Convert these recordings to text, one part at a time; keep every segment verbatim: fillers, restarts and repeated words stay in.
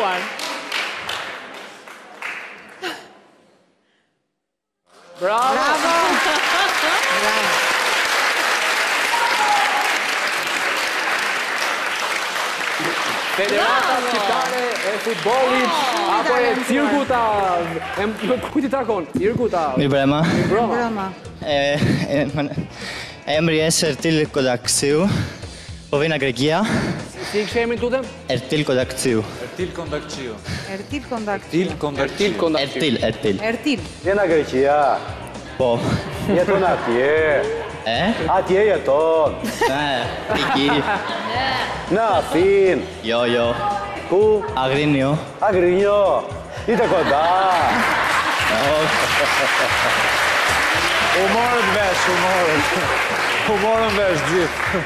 ndëruar. Bravo! Bravo! Federata Shqiptare e futbollit apo e cirkuta nuk kujti takon, cirkuta. Mirë brema. Broma. Emri është Ertil Kodaksiu, po vina Grekia. Si i kështë emrin tutem? Ertil Kodaksiu. Ertil Kondakqiu. Ertil Kondak. Ertil Kondakqiu. Ertil Kondakqiu. Ertil, Ertil. Ertil. Jena Greqia. Po. Jeton atje. E? Atje jeton. E, iki. Në Athin. Jo, jo. Ku? Agrinio. Agrinjo. Ite koda. U morën vesh, u morën. U morën vesh gjithë.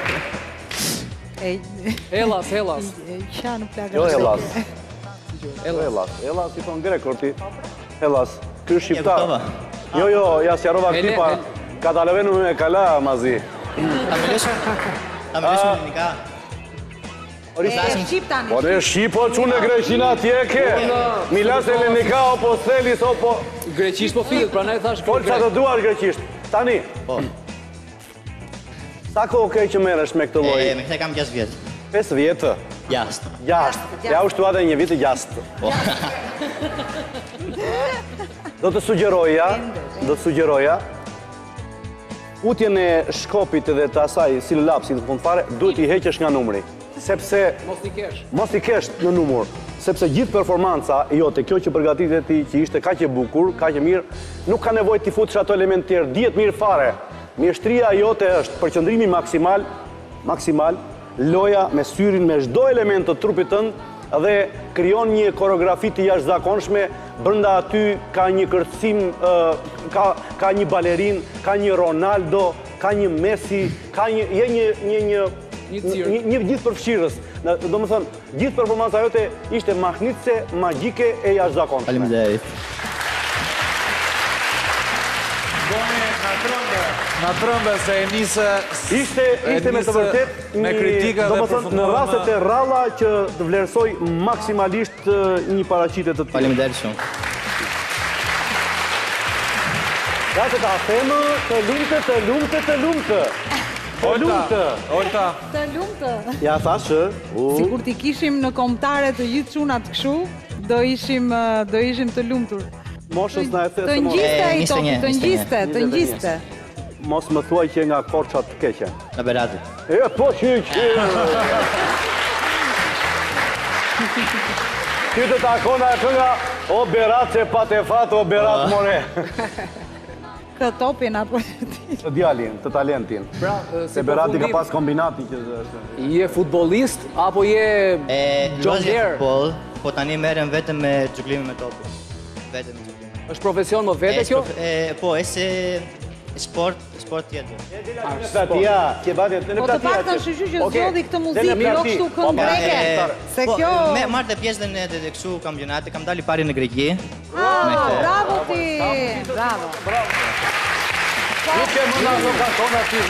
Hellas, Hellas. Qa nuk plaga. Jo Hellas. Hellas. Hellas i thonë grek, orti. Hellas. Ky është shqiptar. Jo, jo, ja sjarova këti pa. Katalevenu me kala, mazi. Ta me lëshë? Ta me lëshë me nika? E Shqip tani. Po ne Shqipo që në Greqina atje ke. Milas e Lenika, opo Stelis, opo... Greqisht po filet, pra ne thash Folë që të duar greqisht. Tani. Po. Sa ko okej që meresh me këtë loj? E, me këte kam gjasë vjetë. Pesë vjetë? Jastë. Gjastë. Ja u shtua dhe një vitë gjastë. Po. Do të sugjeroja, do të sugjeroja, utjen e shkopit dhe të asaj si lapsit në fund fare, duhet i heqesh nga numri. Sepse... Mos t'i kesh. Mos t'i kesh në numur. Sepse gjithë performanca jote, kjo që përgatitet ti, që ishte kaq e bukur, kaq e mirë, nuk ka nevojë t'i futësh ato element tjerë, dihet mirë fare. Mjeshtria jote është përqendrimi maksimal, maksimal, loja me syrin me çdo element të trupit tënd dhe krijon një koreografi të jashtëzakonshme, brenda aty ka një kërcim, ka ka një balerin, ka një Ronaldo, ka një Messi, ka një je një një një një një gjithë përfshirës. Do më thënë, gjithë performanca jote ishte mahnitse, magjike e jashtëzakonshme. Faleminderit. Boni, na trëmbe. Na trëmbe se e nisë... Ishte, ishte me të vërtet me kritika do dhe më thënë, në rastet e ralla që të vlerësoj maksimalisht një paraqitje të tillë. Faleminderit shumë. Ja të ta themë, të lumtë, të lumtë, të lumtë. Të lumtë. Olta. Të lumtë. Ja thashë. Sigur t'i kishim në kombëtare të gjithë çunat kështu, do ishim do ishim të lumtur. Moshës na e the Të se mos. ngjiste ai topi, të ngjiste, të ngjiste. Mos më thuaj që nga Korçat të keqe. Në Berati. E, po që që... Ty të takona e kënga, o Berat që pa te fat, o Berat more. Këtë topin apo... Të djalin, të talentin. Pra, se Berati ka pas kombinati që... Je futbolist, apo je... John Deere? Futbol, po tani merrem vetëm me xhukllimin me topin. Vetëm me xhukllimin. është profesion më vete kjo? Po, e se sport, sport tjetër. Platia, që badet në platia. Po të pak të shqyqy që zgjodhi këtë muzikë, jo kështu këngë greke. Se kjo... Me marrë të pjesë dhe në edhe kështu kampionate, kam dali pari në Greqi. Ah, bravo ti! Bravo. Nuk e më nga në kartona ti,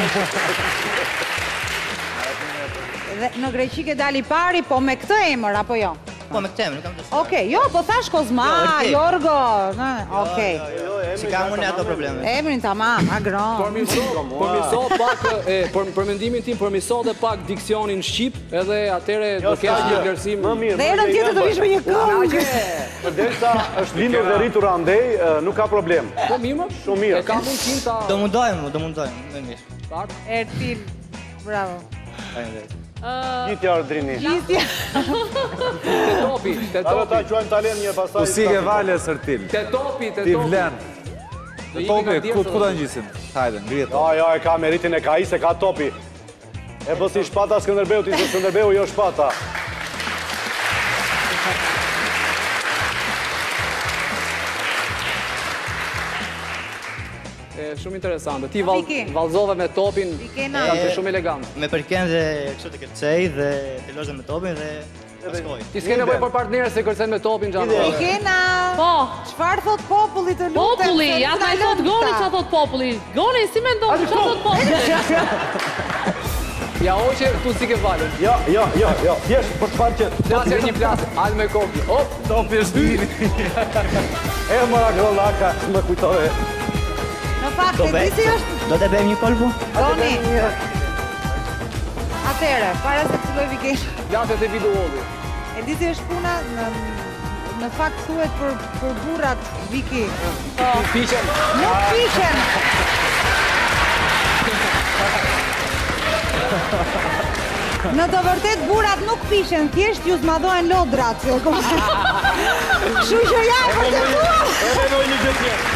Dhe në Greqi ke dali pari, po me këtë emër, apo jo? Po, me këtë emër, nuk kam të shumë. Okej, jo, po thash Kozma, Jorgo, okej. Si ka më në ato probleme. Emrin tamam, agron. Përmiso pak, për mendimin tim, përmiso dhe pak diksionin Shqip, edhe atere do kesh një vlerësim. Dhe erën tjetër do vish me një këngë. Përderisa është lindur dhe rritur andej, nuk ka problem. Po mirë, shumë mirë. E ka mundësin ta... Do mundojmë, do mundojmë, me mirë. Ertil, bravo. Gjithja Ardrini. Gjithja. Te topi, te topi. Ta quajmë talen një pasaj. Po si ke vale, Sërtil. Te topi, te topi. Ti vlen. Te topi, ku ta njësin? Hajde, ngrijet topi. Ja, ja, e ka meritin e ka i se ka topi. E po si shpata Skënderbeu, ti se Skënderbeu jo shpata. Shumë interesante. Ti valzove me topin, kanë të shumë elegant. Me përken dhe kështu të kërcej dhe të lozhe me topin dhe paskoj. Ti s'ke nevoj për partnerë se kërcen me topin, Gjano. Ikena! Po! Qëfar thot populli të lutem? Populli! Ja t'na i thot Goni që thot populli. Goni, si me ndonë, që thot populli? Ja hoqe, tu si ke valën. Jo, jo, jo, jo, thjesht për të parë që... Plasë një plasë, alë me kopi. Op! Topi është dini. E mëra grollaka, më kujtove. Në fakt, e di si është... Do të bëjmë një kolbu? Doni. Atere, para se të bëj Vikesh. Plasët e videolli. E di si është puna, në, në fakt thuhet për, për burrat Viki. Po, Pishen. nuk pishen. Në të vërtet burrat nuk pishen, thjesht ju zmadhojnë lodrat. Kështu që ja e vërtetuar. Edhe në një gjë tjetër.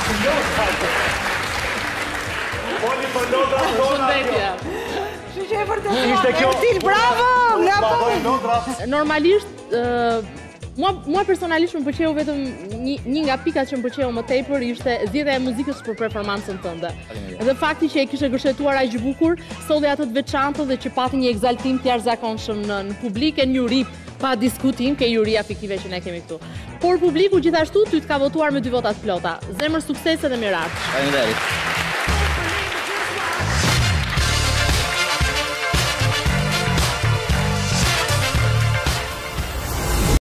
Poli për lodrat tona. Kështu që e vërtetuar. Ishte kjo- Ertil, bravo! Nga po! Zmadhojnë lodrat. Normalisht, ë, mua, mua personalisht më pëlqeu vetëm një, një nga pikat që më pëlqeu më tepër ishte zgjedhja e muzikës për performancën tënde. Dhe fakti që e kishe gërshetuar aq bukur, solli atë të veçantë dhe që pati një egzaltim të jashtëzakonshëm në, në publik e një uri pa diskutim ke juria fiktive që ne kemi këtu. Por publiku gjithashtu ty të ka votuar me dy vota të plota. Zemër, suksese dhe miraç. Faleminderit.